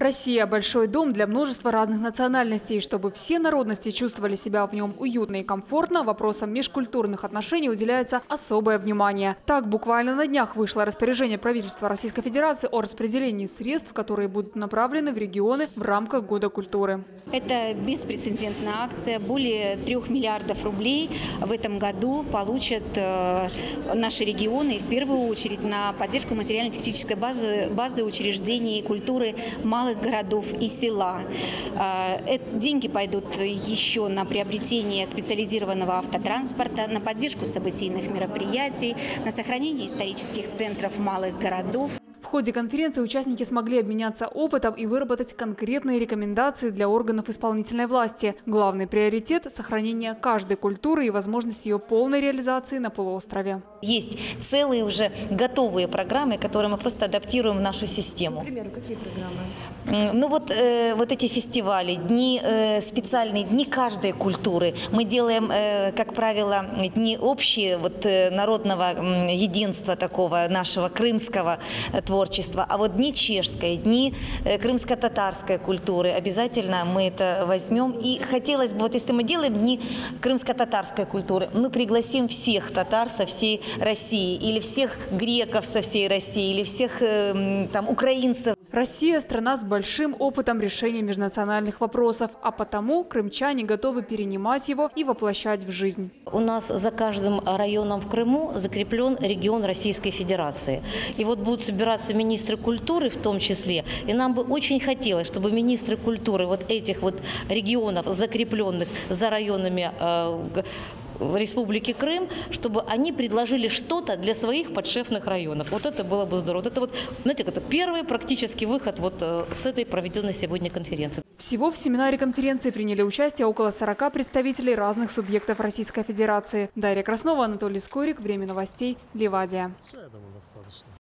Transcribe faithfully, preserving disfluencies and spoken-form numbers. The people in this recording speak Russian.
Россия – большой дом для множества разных национальностей. Чтобы все народности чувствовали себя в нем уютно и комфортно, вопросам межкультурных отношений уделяется особое внимание. Так, буквально на днях вышло распоряжение правительства Российской Федерации о распределении средств, которые будут направлены в регионы в рамках Года культуры. Это беспрецедентная акция. Более трех миллиардов рублей в этом году получат наши регионы, и в первую очередь на поддержку материально-технической базы, базы учреждений культуры малых городов и села. Деньги пойдут еще на приобретение специализированного автотранспорта, на поддержку событийных мероприятий, на сохранение исторических центров малых городов. В ходе конференции участники смогли обменяться опытом и выработать конкретные рекомендации для органов исполнительной власти. Главный приоритет – сохранение каждой культуры и возможность ее полной реализации на полуострове. Есть целые уже готовые программы, которые мы просто адаптируем в нашу систему. Например, какие программы? Ну вот, э, вот эти фестивали, дни, э, специальные дни каждой культуры. Мы делаем, э, как правило, дни общие, вот, э, народного э, единства такого нашего крымского э, творчества, а вот дни чешской, дни э, крымско-татарской культуры, обязательно мы это возьмем. И хотелось бы, вот если мы делаем дни крымско-татарской культуры, мы пригласим всех татар со всей России, или всех греков со всей России, или всех э, там украинцев. Россия – страна с большим опытом решения межнациональных вопросов, а потому крымчане готовы перенимать его и воплощать в жизнь. У нас за каждым районом в Крыму закреплен регион Российской Федерации. И вот будут собираться министры культуры в том числе. И нам бы очень хотелось, чтобы министры культуры вот этих вот регионов, закрепленных за районами э, Республики Крым, чтобы они предложили что-то для своих подшефных районов. Вот это было бы здорово. Вот это вот, знаете, это первый практический выход вот с этой проведенной сегодня конференции. Всего в семинаре конференции приняли участие около сорока представителей разных субъектов Российской Федерации. Дарья Краснова, Анатолий Скорик. Время новостей. Ливадия.